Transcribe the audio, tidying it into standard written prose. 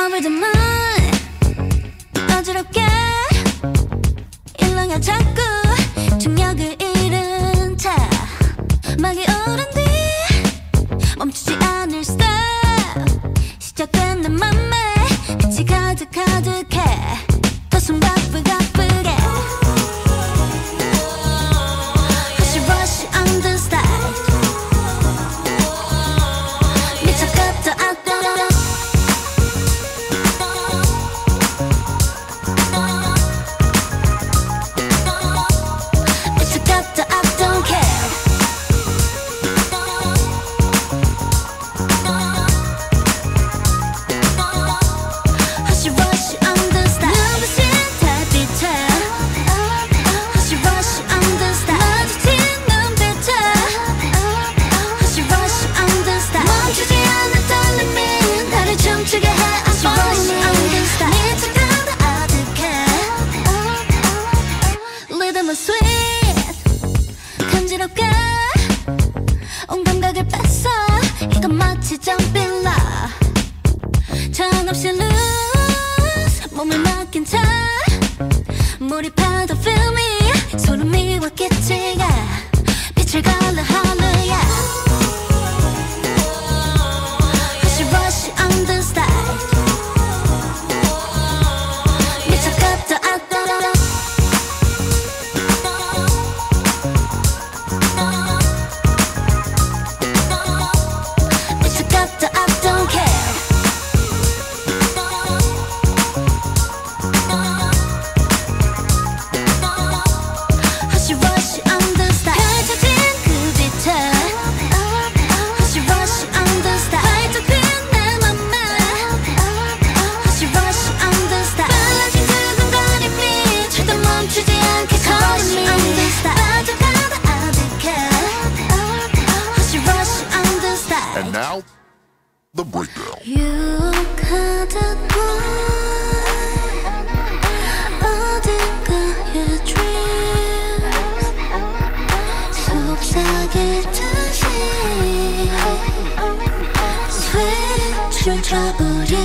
Over the moon 어지럽게 일렁여 자꾸 중력을 잃은 차 막이 오른 뒤 멈추지 않을 stop 시작된 내 맘에 빛이 가득해 더 숨 바쁘게 Rush on the stage 미쳐갔다 I don't care Hush rush on the stage 눈부신 달빛에 Hush rush on the stage 마주친 눈빛에 Hush rush on the stage 멈추지 않는 떨림이 나를 춤추게 해 Hush rush on the stage 미쳐가다 아득해 Rhythm is sweet 간지럽게 온 감각을 뺐어 이건 마치 점빌라 정없이 lose 몸을 맡긴 채 몰입하다 feel me 소름이와 기치가 빛을 갈라 hallelujah Hush rush on the stage 미쳐갔다 I don't care Hush rush on the stage 펼쳐진 그 빛에 Hush rush on the stage 발톱 핀 내 맘에 Hush rush on the stage 빨라진 두근거림이 절대 멈추지 않게 Hush on the stage 빠져가다 아득해 Hush rush on the stage And now, the breakdown. 유혹하던 널 어딘가의 dreams 속삭이듯이 스위치를 쳐버려